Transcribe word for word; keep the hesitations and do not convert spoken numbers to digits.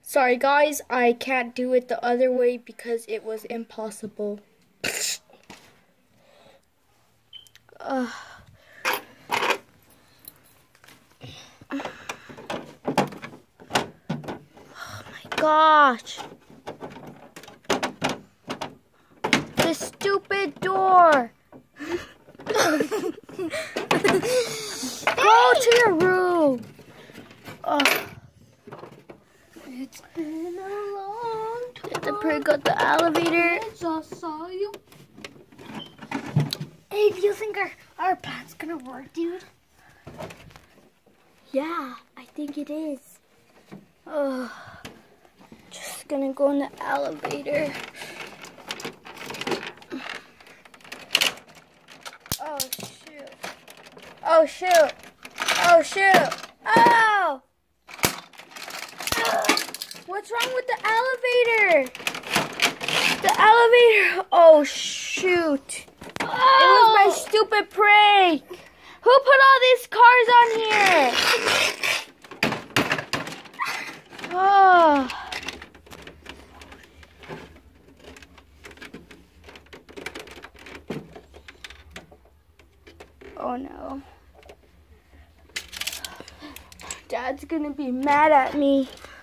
Sorry guys, I can't do it the other way because it was impossible. uh. Oh my gosh. This stupid door. Go to your room. Oh. It's been a long time. Get the prig out the elevator. I just saw you. Hey, do you think our, our plan's gonna work, dude? Yeah, I think it is. Oh, just gonna go in the elevator. Oh shoot. Oh shoot. Oh shoot. Oh! What's wrong with the elevator? The elevator. Oh shoot. Oh. It was my stupid prank. Who put all these cars on here? Oh. Oh no. Dad's gonna be mad at me.